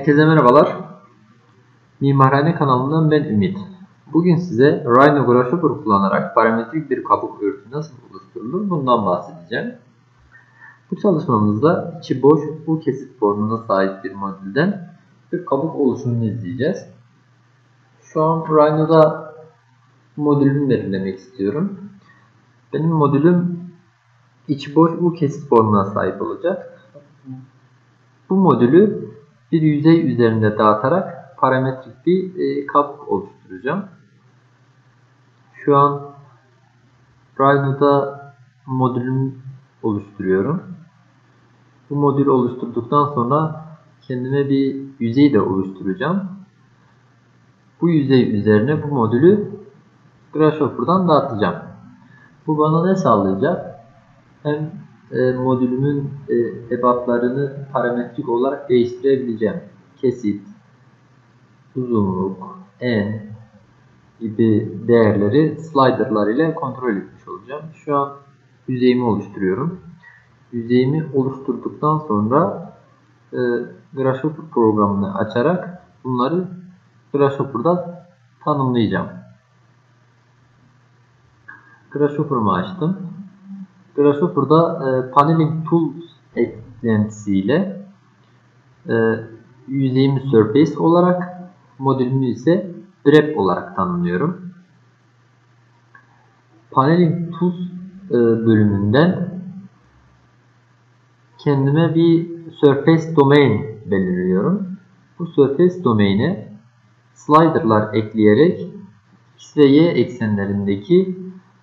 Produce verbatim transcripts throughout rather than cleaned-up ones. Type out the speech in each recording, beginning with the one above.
Herkese merhabalar. Mimarhane kanalından ben Ümit. Bugün size Rhino Grasshopper kullanarak parametrik bir kabuk örtü nasıl oluşturulur bundan bahsedeceğim. Bu çalışmamızda içi boş U kesit formuna sahip bir modülden bir kabuk oluşumunu izleyeceğiz. Şu an Rhino'da modülümü belirlemek istiyorum. Benim modülüm içi boş U kesit formuna sahip olacak. Bu modülü bir yüzey üzerinde dağıtarak parametrik bir e, kabuk oluşturacağım. Şu an Rhino'da modülümü oluşturuyorum. Bu modülü oluşturduktan sonra kendime bir yüzey de oluşturacağım. Bu yüzey üzerine bu modülü Grasshopper'dan dağıtacağım. Bu bana ne sağlayacak? Hem e, modülümün e, ebatlarını parametrik olarak değiştirebileceğim. Kesit, uzunluk, en gibi değerleri sliderlar ile kontrol etmiş olacağım. Şu an yüzeyimi oluşturuyorum. Yüzeyimi oluşturduktan sonra e, Grasshopper programını açarak bunları Grasshopper'da tanımlayacağım. Grasshopper'ımı açtım. Grasshopper'da e, Paneling Tools eklentisiyle e, yüzeyimi Surface olarak, modülümü ise Wrap olarak tanımlıyorum. Paneling Tools e, bölümünden kendime bir Surface Domain belirliyorum. Bu Surface Domain'e slider'lar ekleyerek X ve Y eksenlerindeki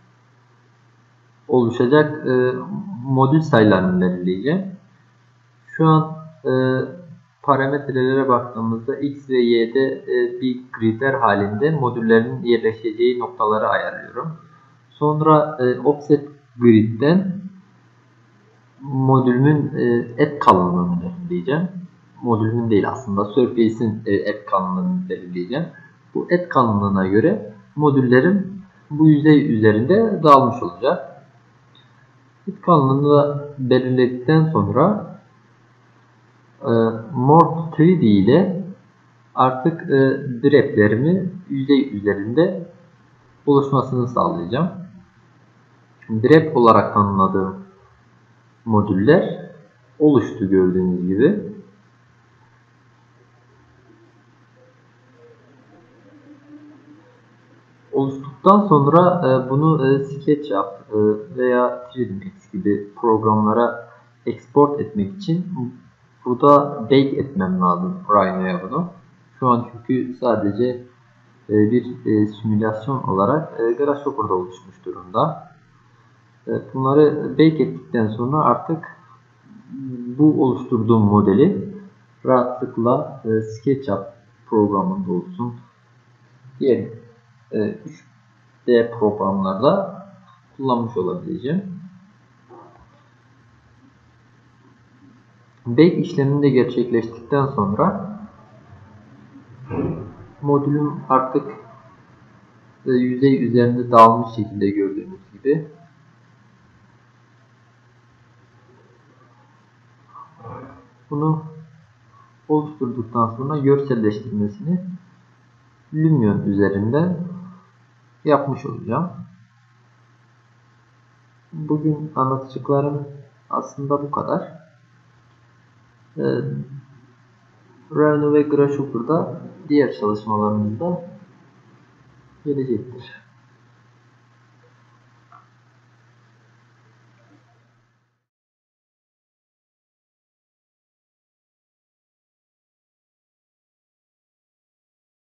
oluşacak e, modül sayılarını belirleyeceğim. Şu an e, parametrelere baktığımızda X ve Y'de e, bir gridler halinde modüllerin yerleşeceği noktaları ayarlıyorum. Sonra e, Offset Grid'den modülümün e, et kalınlığını belirleyeceğim. Modülümün değil aslında Surface'in e, et kalınlığını belirleyeceğim. Bu et kalınlığına göre modüllerim bu yüzey üzerinde dağılmış olacak. Et kalınlığını da belirledikten sonra e, Morph üç D ile artık e, draplerimi yüzey üzerinde oluşmasını sağlayacağım. Drap olarak tanımladığım modüller oluştu gördüğünüz gibi. Oluştuktan sonra e, bunu e, SketchUp e, veya üç D Max gibi programlara export etmek için burada bake etmem lazım Rhino'ya bunu. Şu an çünkü sadece e, bir e, simülasyon olarak e, Grasshopper'da oluşmuş durumda. E, bunları bake ettikten sonra artık bu oluşturduğum modeli rahatlıkla e, SketchUp programında olsun, diğer e, üç D programlarda kullanmış olabileceğim. Bake işlemini de gerçekleştikten sonra modülüm artık e, yüzey üzerinde dağılmış şekilde gördüğünüz gibi. Bunu oluşturduktan sonra görselleştirmesini Lumion üzerinden yapmış olacağım. Bugün anlatacaklarım aslında bu kadar. Ee, Rhino ve Grasshopper'da diğer çalışmalarımızda gelecektir.